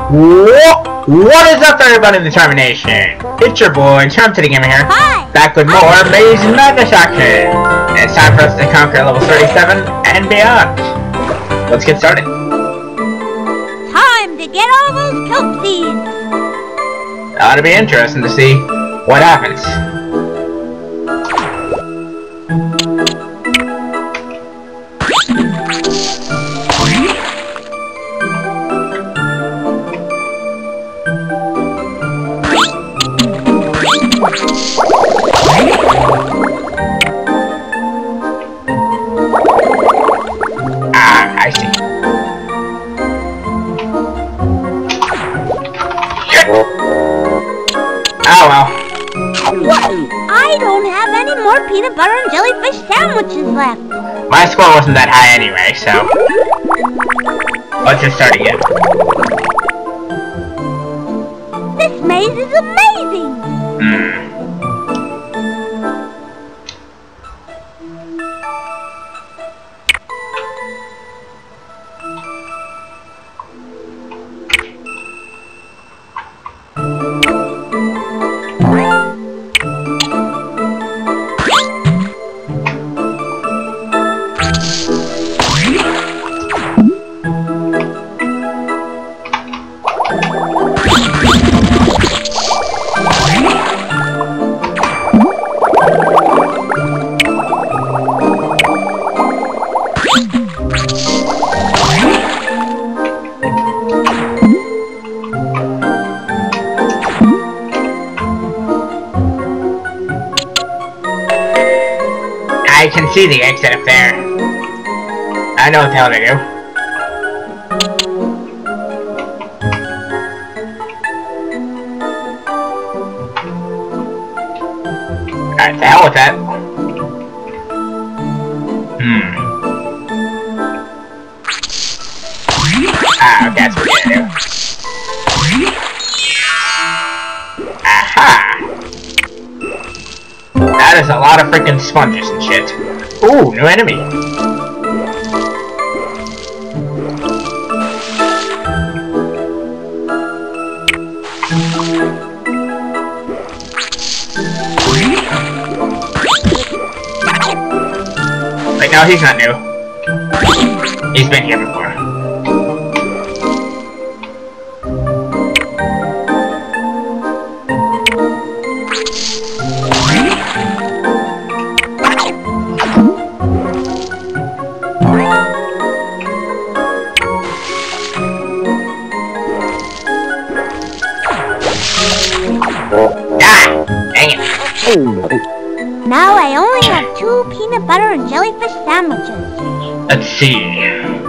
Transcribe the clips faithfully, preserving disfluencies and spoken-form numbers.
What? What is up, everybody in the Determination? It's your boy, Charm Titty Gamer here. Hi. Back with more amazing madness action. And it's time for us to conquer level thirty-seven and beyond. Let's get started. Time to get all those kelp seeds. It ought to be interesting to see what happens. Ah, I see. Oh well. I don't have any more peanut butter and jellyfish sandwiches left. My score wasn't that high anyway, so let's just start again. This maze is amazing. Hmm. I can see the exit up there. I know what the hell to do. Alright, the hell with that. Hmm. Ah, okay, that's what we're gonna do. Aha! That is a lot of freaking sponges and shit. Ooh, new enemy. Wait, no, he's not new. He's been here before. Now I only have two peanut butter and jellyfish sandwiches. Let's see.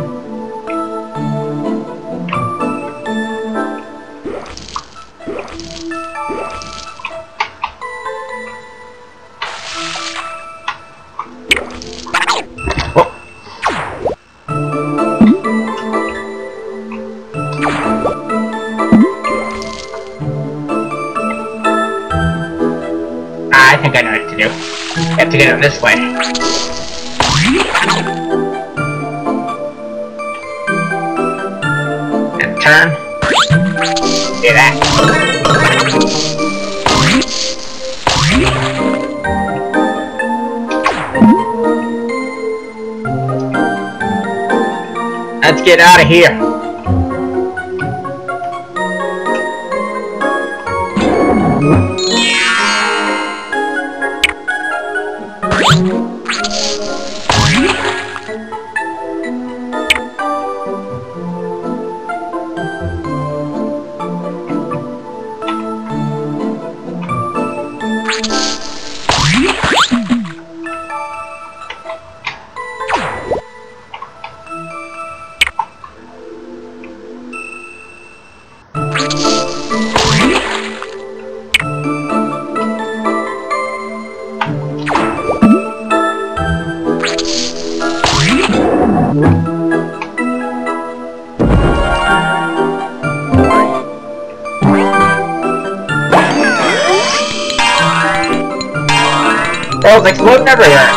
I think I know what to do. You have to get it this way. And turn. Do that. Let's get out of here. Balls exploding everywhere.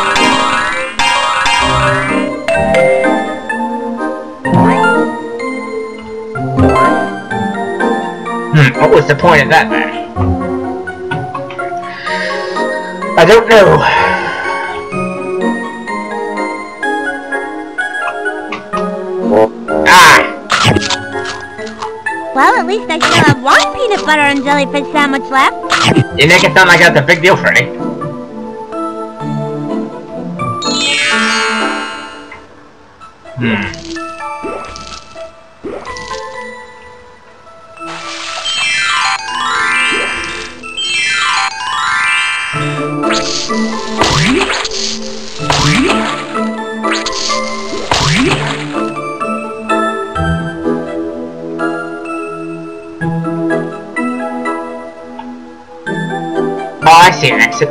Hmm, what was the point of that then? I don't know. Ah! Well, at least I still have one peanut butter and jellyfish sandwich left. You make it sound like that's a big deal, Freddy. Hmm. Oh, I see an exit.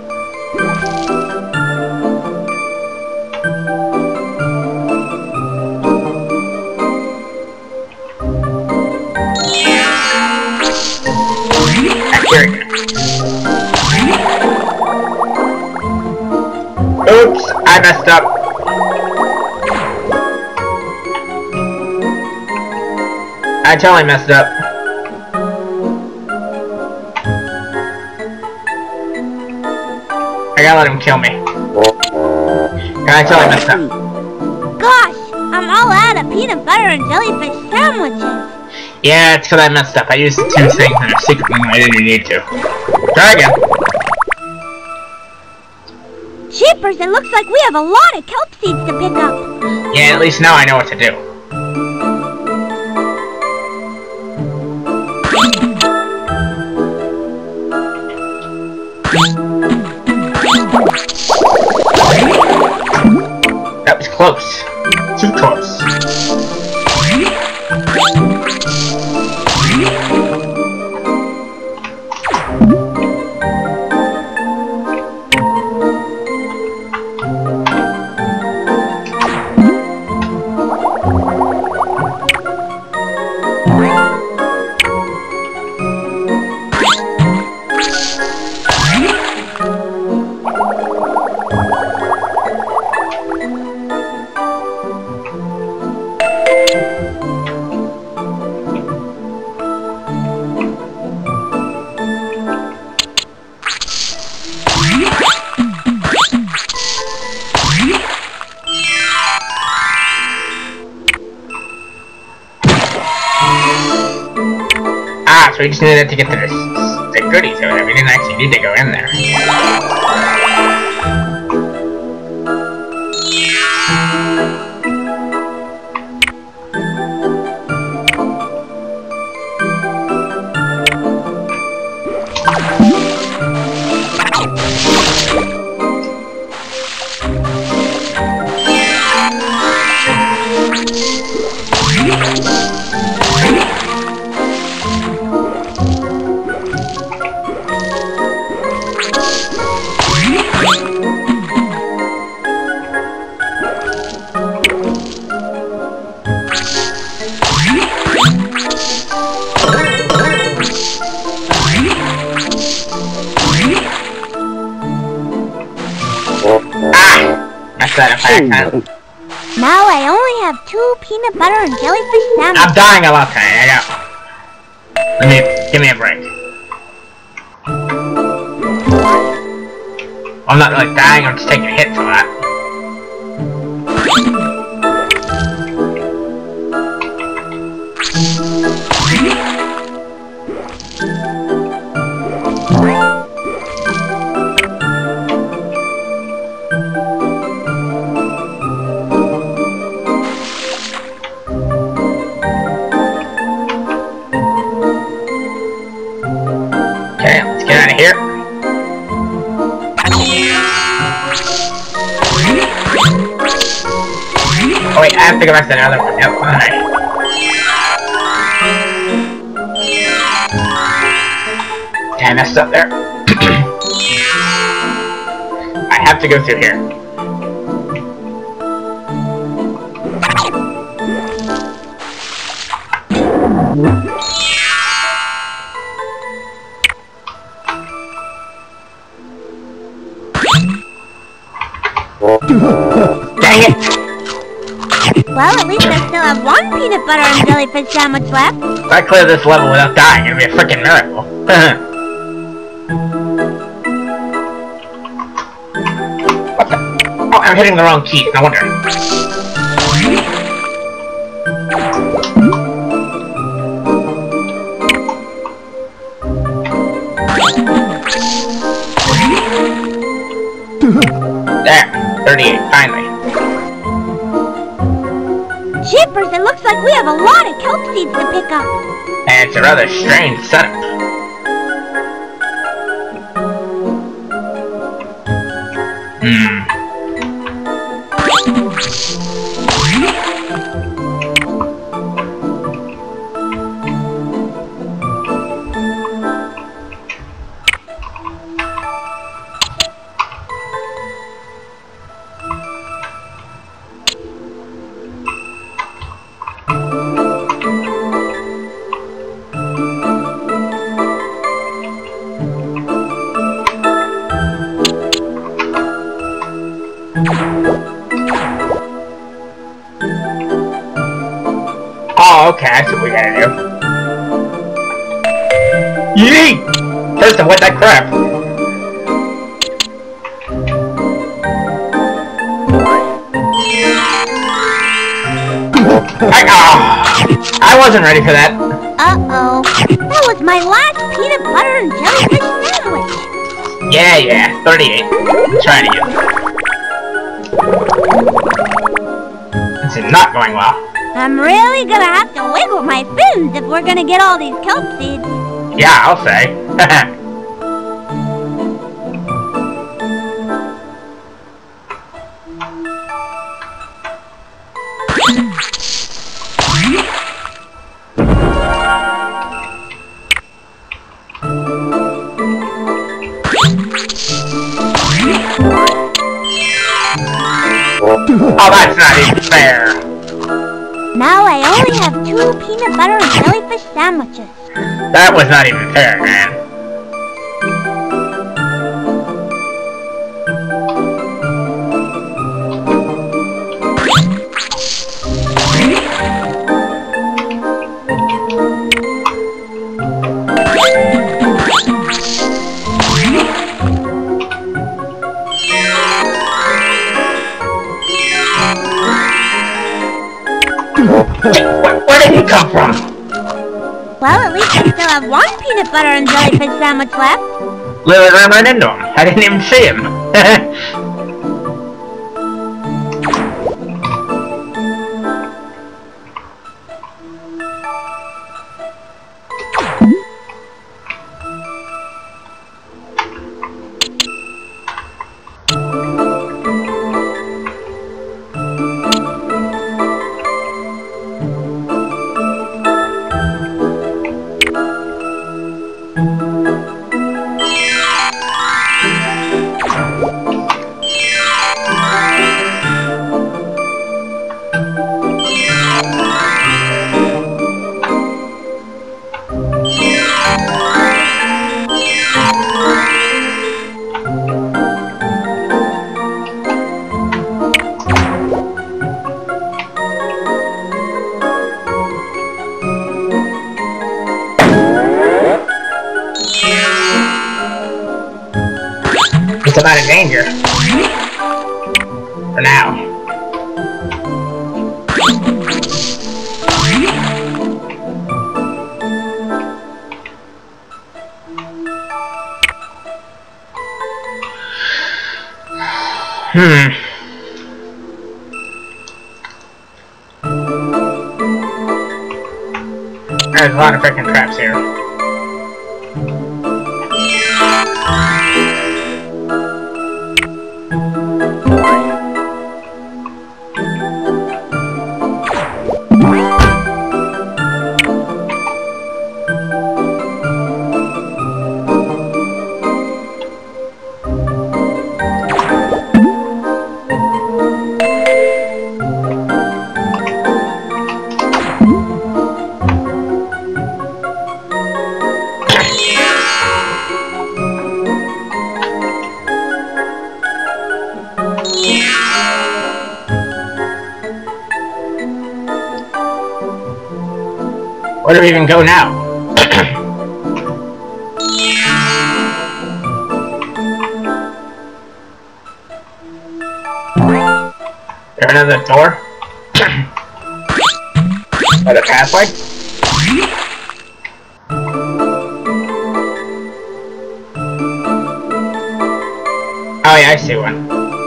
Oops, I messed up. I totally messed up. I gotta let him kill me. I totally messed up. Gosh, I'm all out of peanut butter and jellyfish sandwiches. Yeah, it's because I messed up. I used two things in a secret when I didn't need to. Try again. Jeepers, it looks like we have a lot of kelp seeds to pick up. Yeah, at least now I know what to do. That was close. Too close. Ah, so we just needed to get to this, the goodies over there. We didn't actually need to go in there. Now I only have two peanut butter and jellyfish sandwiches. I'm dying a lot today. I got. Let me give me a break. I'm not like dying. I'm just taking a hit for that. Oh wait, I have to go back to the other one. Yep, alright. I messed up there. I have to go through here. Dang it! Well, at least I still have one peanut butter and jellyfish sandwich left. If I clear this level without dying, it'd be a freaking miracle. What the? Oh, I'm hitting the wrong key. No wonder. There, thirty-eight, finally. Jeepers, it looks like we have a lot of kelp seeds to pick up. And it's a rather strange setup. Hmm. Oh, okay, that's what we gotta do. Yeet! First, avoid that crap. I, oh, I wasn't ready for that. Uh-oh. That was my last peanut butter and jellyfish sandwich. Yeah, yeah, thirty-eight. Try it again. This is not going well. I'm really gonna have to wiggle my fins if we're gonna get all these kelp seeds. Yeah, I'll say. Oh, that's not even fair. Now I only have two peanut butter and jellyfish sandwiches. That was not even fair, man. Where, where did he come from? Well, at least I still have one peanut butter and jellyfish sandwich left. Literally ran right into him. I didn't even see him. It's not in danger. For now. Hmm. There's a lot of freaking traps here. do we even go now? There another door? Another pathway? Oh yeah, I see one.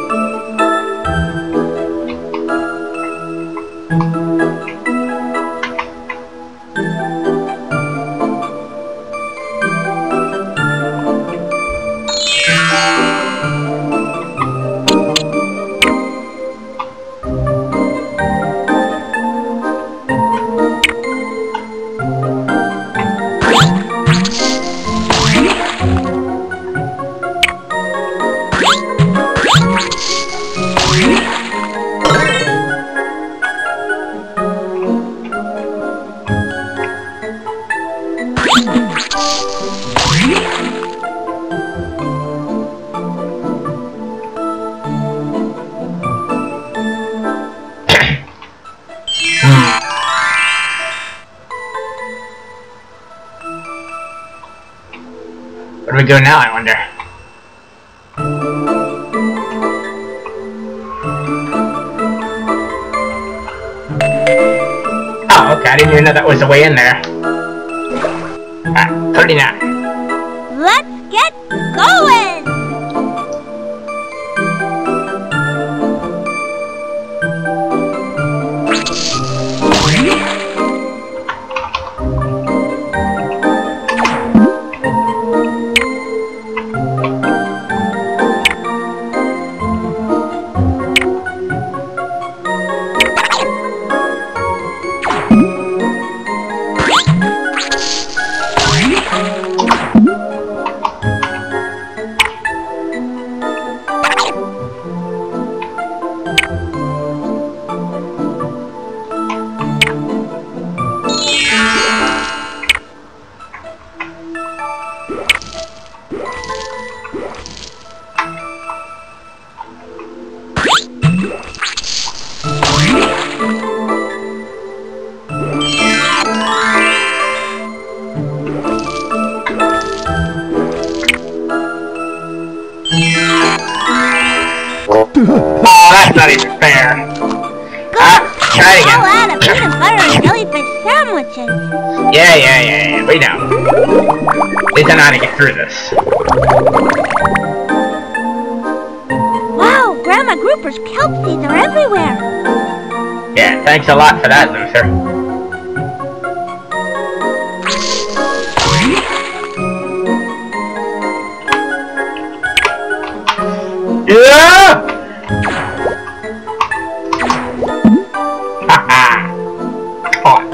Where do we go now, I wonder? Oh, okay, I didn't even know that was a way in there. Ah, thirty-nine. Let's get going! Oh, that's not even fair. Ah, try it again. I'll add a peanut butter and jellyfish sandwiches. Yeah, yeah, yeah, yeah, we know. At least I know how to get through this. Wow, Grandma Grouper's kelp seeds are everywhere. Yeah, thanks a lot for that, Luther. Yeah! Haha! Caught.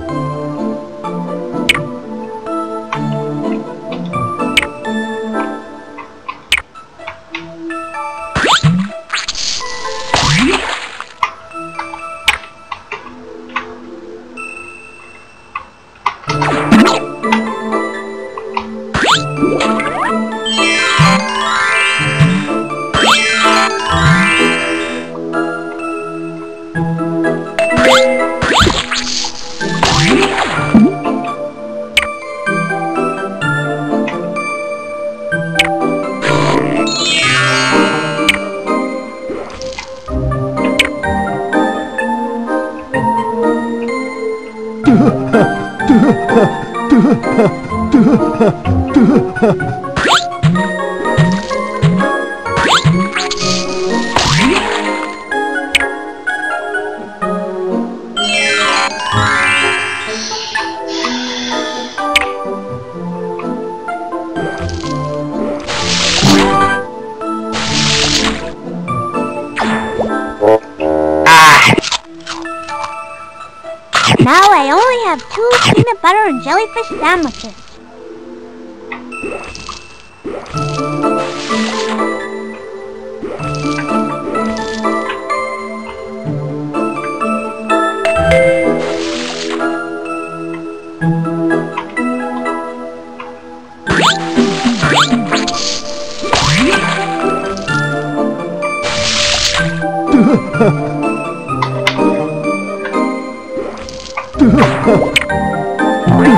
Now I only have two peanut butter and jellyfish sandwiches.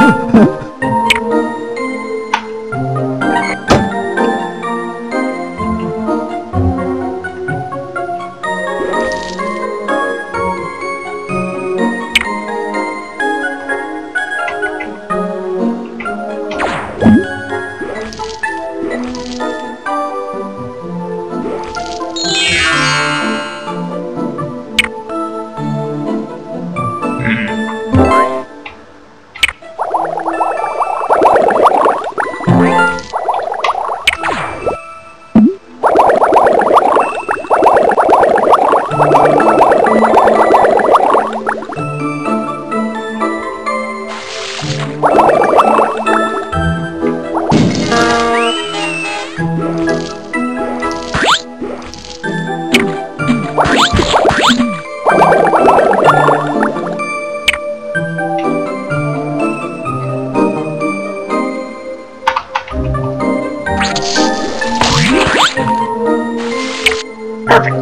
Perfect.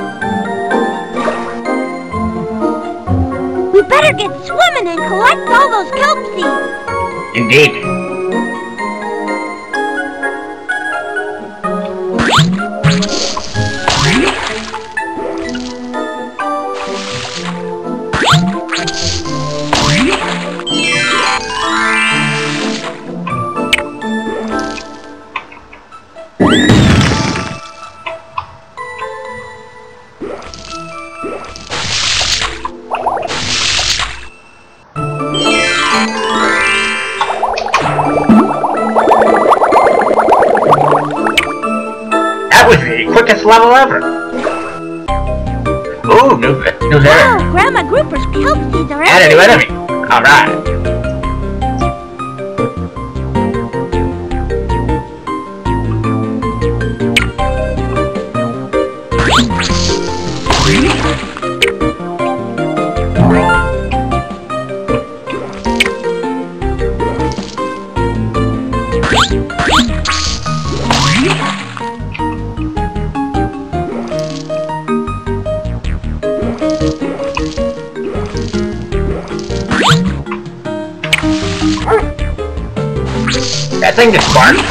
We better get swimming and collect all those kelp seeds. Indeed. That was the quickest level ever. Ooh, new, new Wow, hair. Grandma Grouper's kelp seeds are And a new everywhere. enemy. Alright. That thing just barked.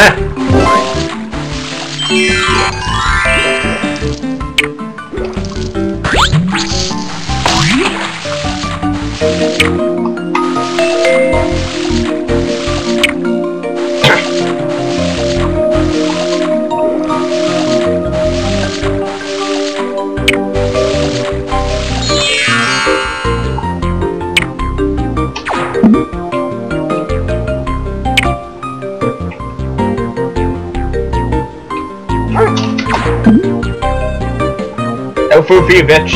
No food for you, bitch.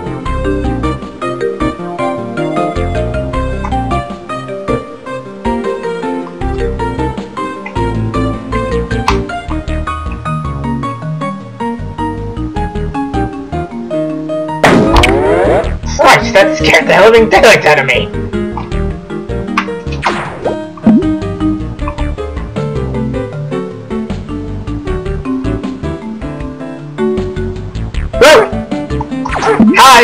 Slush, that scared the living daylights out of me. Hi!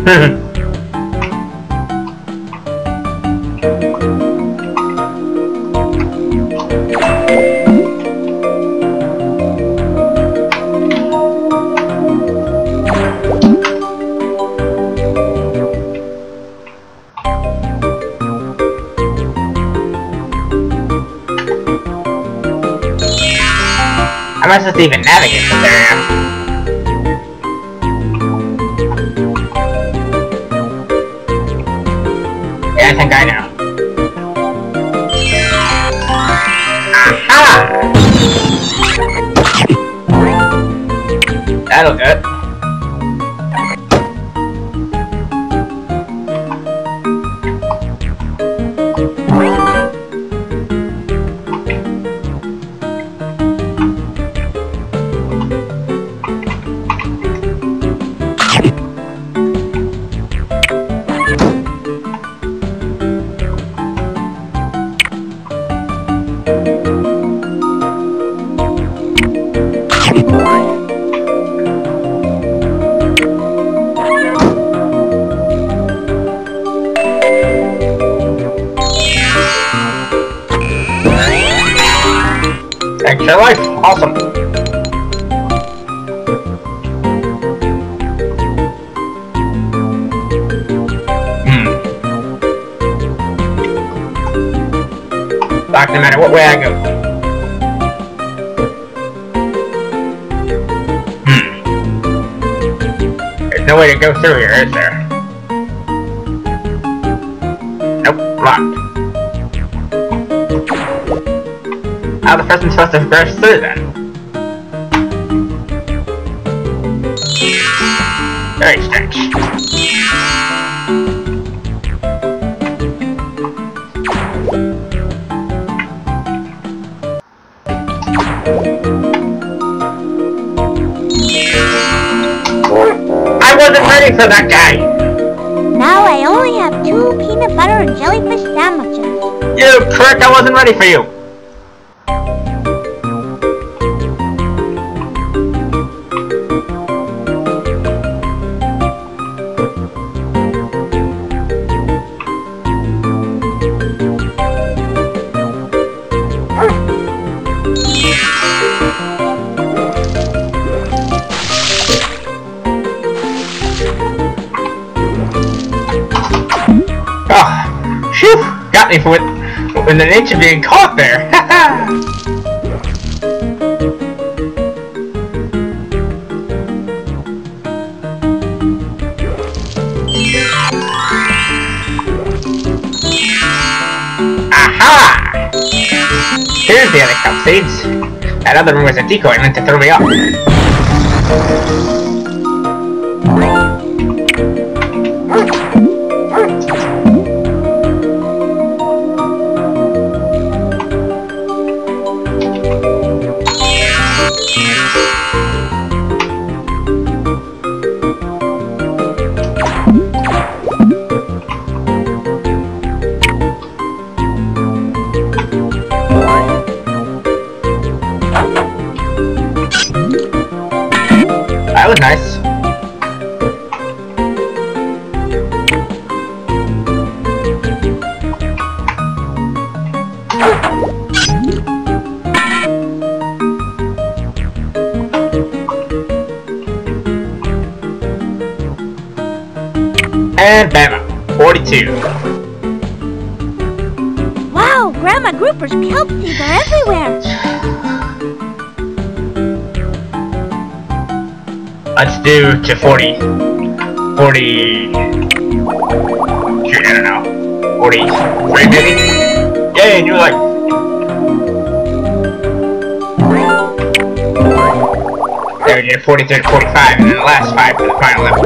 How am I supposed to even navigate this area? I think I know. Aha! That'll do it. Share life! Awesome! Hmm. Like no matter what way I go. Hmm. There's no way to go through here, is there? Nope, locked. How the person's supposed to burst through then? Very strange. I wasn't ready for that guy! Now I only have two peanut butter and jellyfish sandwiches. You prick, I wasn't ready for you! Oh, phew! Got me with, with an inch of being caught there! Aha! Here's the other cup seeds. That other one was a decoy meant to throw me off. That was nice. And bam! forty-two. Wow, Grandma Grouper's kelp seeds are everywhere. Let's do to forty. forty... Shoot, I don't know. forty-three maybe? Yay, new life! There we go, forty-three to forty-five, and then the last five for the final level.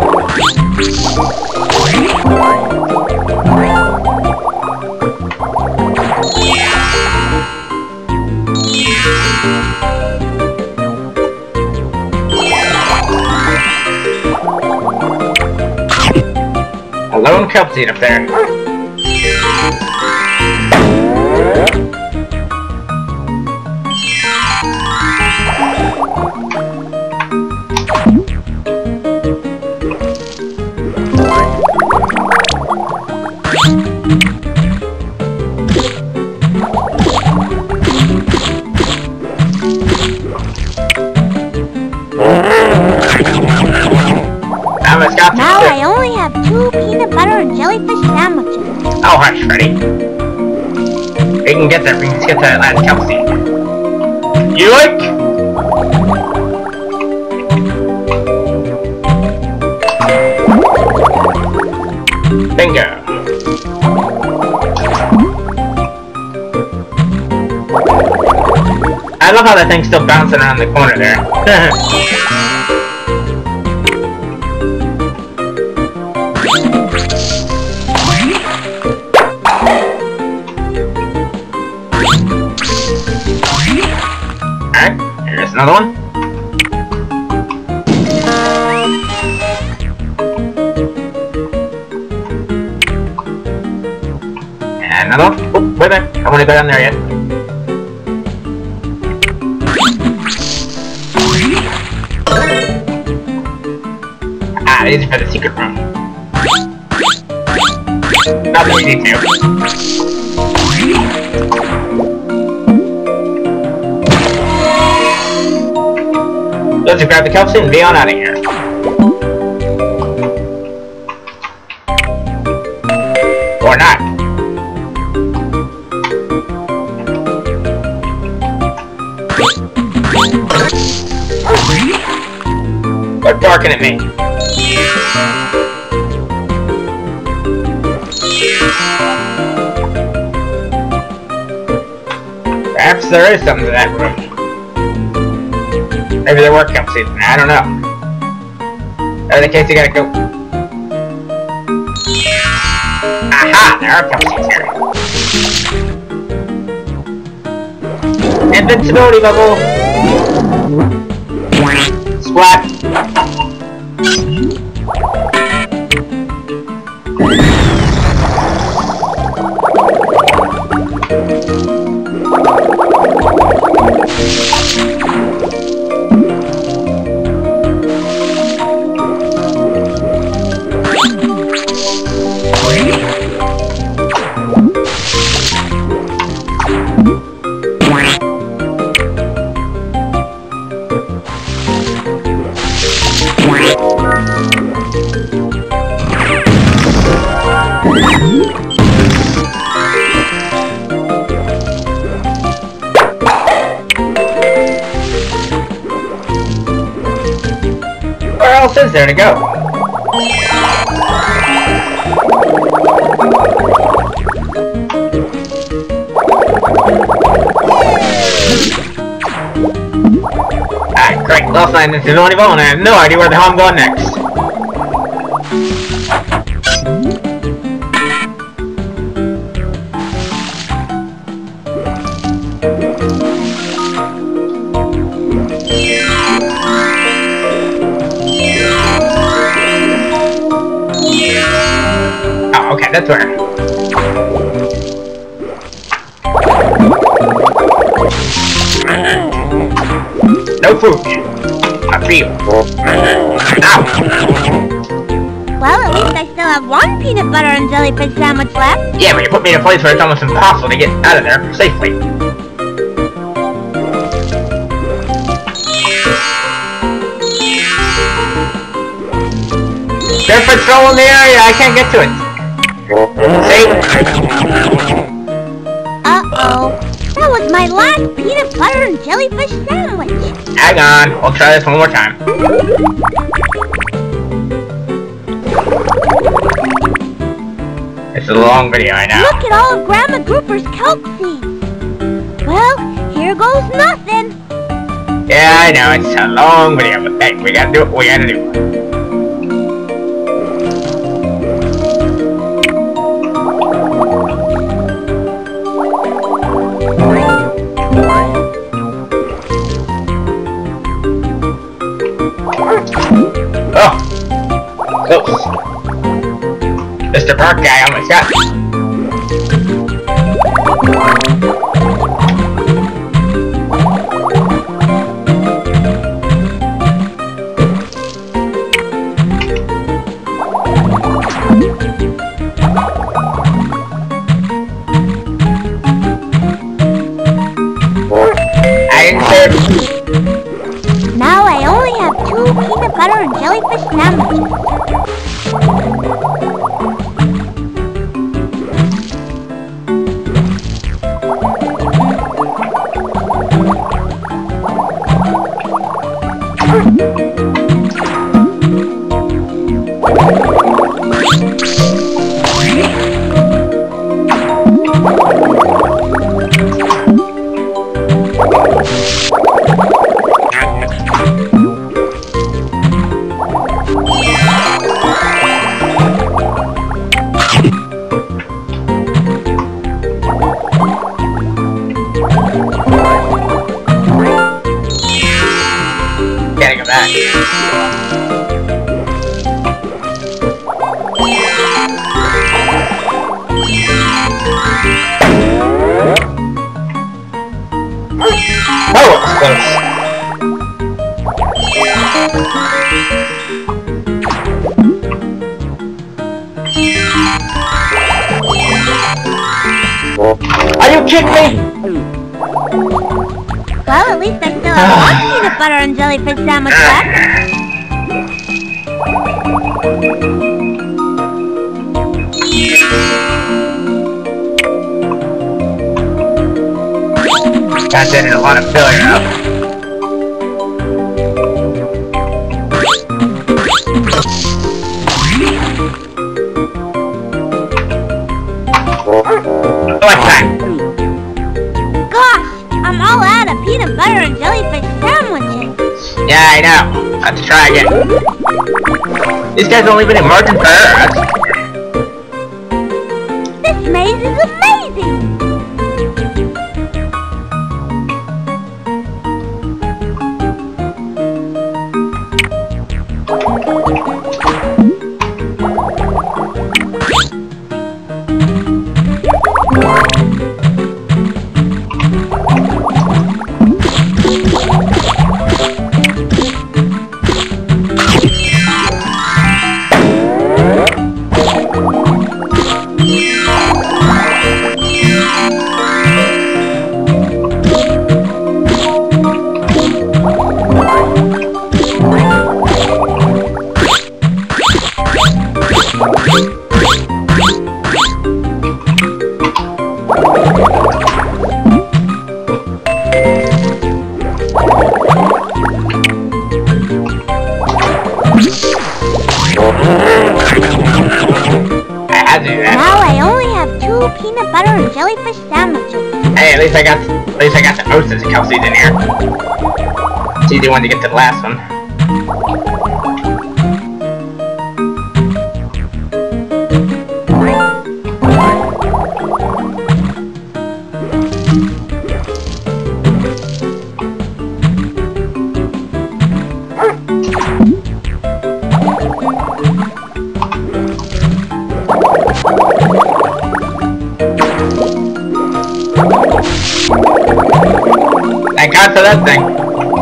A lone kelp seed up there. Now I only have two peanut butter and jellyfish sandwiches. Oh, hush, Freddy. We can get there. We can get to that last kelp seed. You like? Bingo. I love how that thing's still bouncing around the corner there. Another one? And another one? Oh, wait there. I want to go down there yet. Ah, these are for the secret room. Not that we need to. grab the kelp seed and be on out of here. Or not. They're barking at me. Perhaps there is something to that room. Maybe there were kelp seeds in there, I don't know. In the case, you gotta go. Aha! There are kelp seeds here. Invincibility bubble! Splat! Where else is there to go? Ah, great. Lost my invisibility ball and I have no idea where the hell I'm going next. Oh, okay, that's where. No food. I feel. Ow. Well, at least I still have one peanut butter and jellyfish sandwich left. Yeah, but you put me in a place where it's almost impossible to get out of there safely. They're patrolling the area, I can't get to it. See? Uh-oh. That was my last peanut butter and jellyfish sandwich. Hang on, I'll try this one more time. It's a long video, I know. Look at all of Grandma Grouper's kelp seeds. Well, here goes nothing. Yeah, I know, it's a long video, but hey, we gotta do what we gotta do. Oh! Close. Mister Park guy almost got me. I didn't serve. Now I only have two peanut butter and jellyfish sandwiches. Gotta go back. Oh, it was close. Are you kidding me? Well, at least I still have one peanut butter and jellyfish sandwich left. That did a lot of filling up. What's that? Gosh, I'm all out of peanut butter and jellyfish sandwiches. Yeah, I know. I have to try again. These guys don't leave any margin for error. This maze is amazing. Now I only have two peanut butter and jellyfish sandwiches. Hey, at least I got at least I got the hostess Kelsey's in here. It's easy one to get to the last one. Thank God for that thing.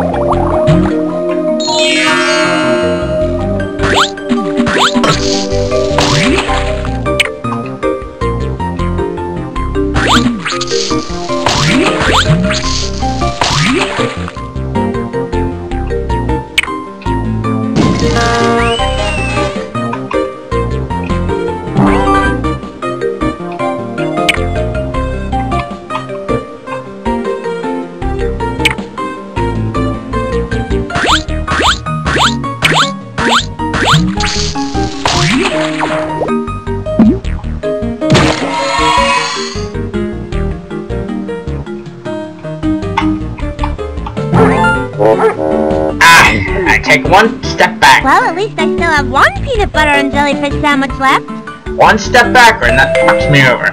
Ah, I take one step back. Well, at least I still have one peanut butter and jellyfish sandwich left. One step backward and that fucks me over.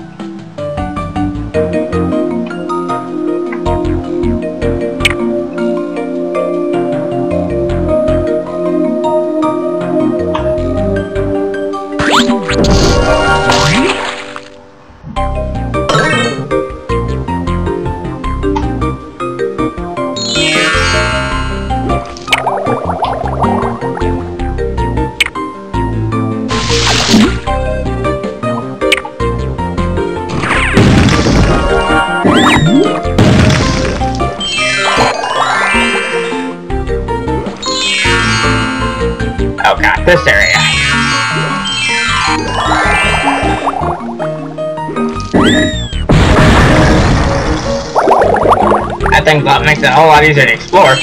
Oh god, this area. That thing makes it a whole lot easier to explore.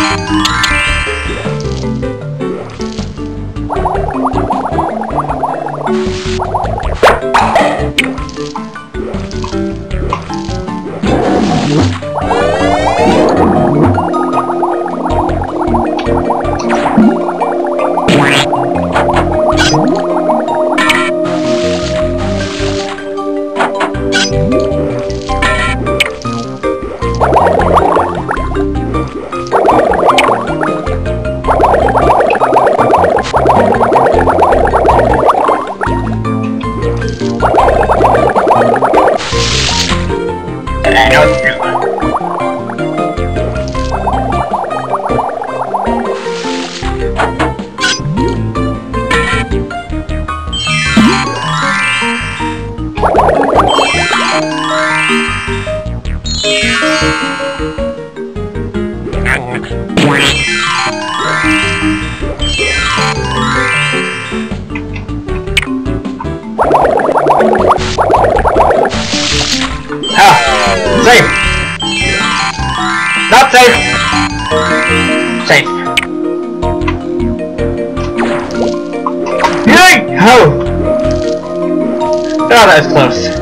I know it's true. that was close.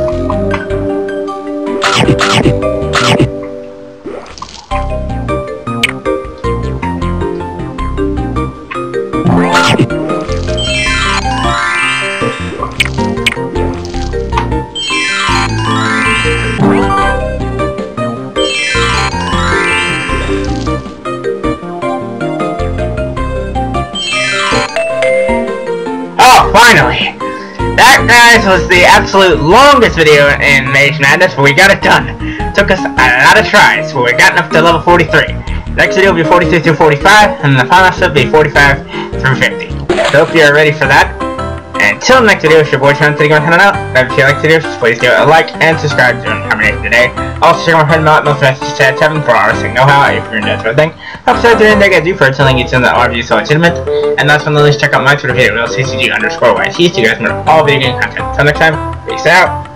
Oh, finally! That, guys, was the absolute longest video in Mage Madness, but we got it done. Took us a lot of tries, but we got up to level forty-three. Next video will be forty-three through forty-five, and the final episode will be forty-five through fifty. So hope you're ready for that. And until next video, it's your boy Sean Freddi going heading out. If you like the video, please give it a like and subscribe to comment today. Also, check out my friend Matt, most messages chat seven for our know how if you're into that sort of thing. Episode three and I guys do for telling you to that R V so legitimate. And last but not least, check out my Twitter video, C C G underscore Y T, so you guys know all video game content. Until next time, peace out.